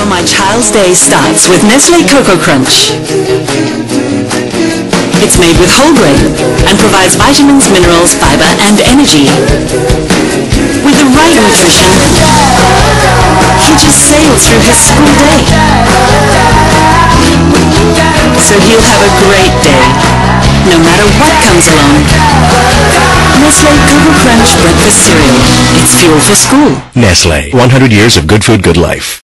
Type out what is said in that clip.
my child's day starts with Nestlé KOKO Krunch. It's made with whole grain and provides vitamins, minerals, fiber and energy. With the right nutrition, he just sails through his school day. So he'll have a great day, no matter what comes along. Nestlé KOKO Krunch breakfast cereal. It's fuel for school. Nestlé. 100 years of good food, good life.